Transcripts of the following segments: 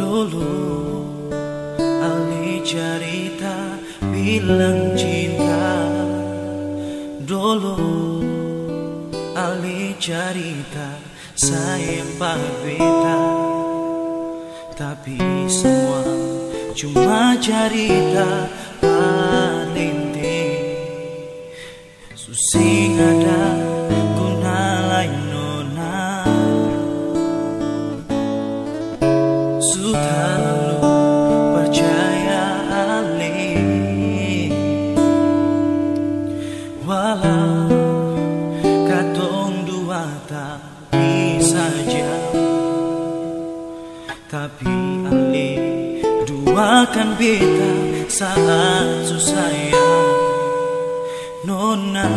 Dulu ahli cerita bilang cinta. Dulu ahli cerita sayang Pak Beta. Tapi semua cuma cerita palinting. Susing ada guna lain nona. Sudah lalu percaya alih. Walau katong dua tak bisa jauh, tapi alih dua kan beta saat susah ya. Nona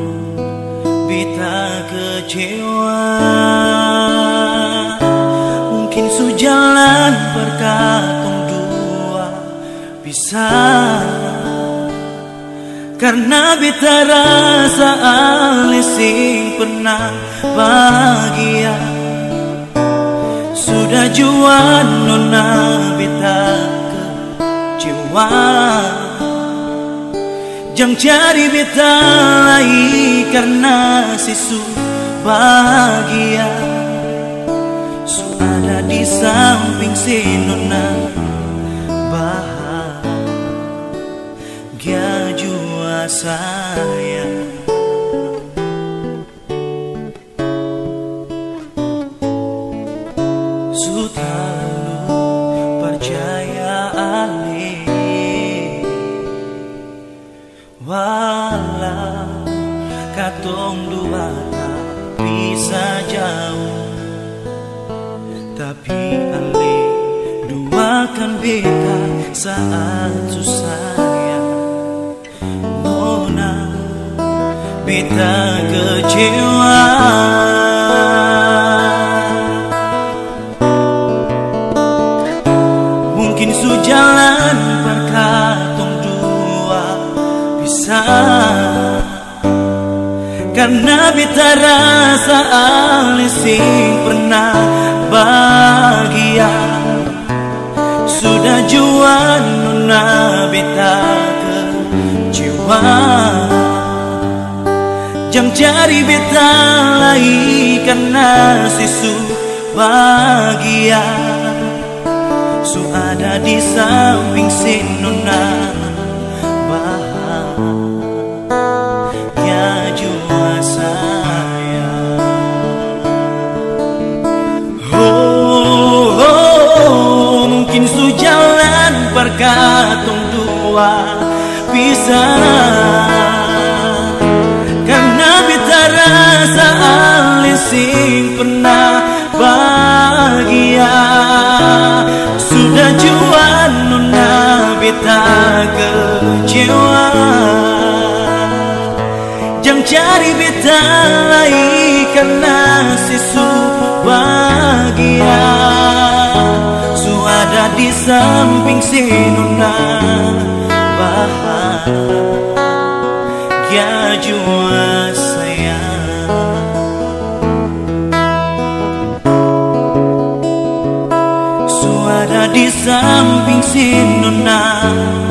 beta kecewa. Mungkin sujalan berkatong dua bisa, karena beta rasa alising pernah bahagia. Sudah jua nona beta kecewa. Jangan cari beta lagi karena sisu bahagia. Su ada di samping si nona bahagia jua saya. Sudah lalu percaya alih. Walau katong dua tak bisa jauh, tapi alih dua kan beta saat susah ya. Nona beta kecewa. Mungkin sujalan berkatong dua bisa, karena beta rasa alising pernah bahagia. Sudah jua nona beta kecewa. Jangan cari beta lagi karena sisu bahagia. Su ada di samping si nona bahagia jua saya. Mungkin sujalan berkatong dua bisa, karena beta rasa alising pernah bahagia. Sudah jua nona beta kecewa. Jangan cari beta lagi karena sisu bahagia. Su ada di samping si nona bahagia jua sayang. Su ada di samping si nona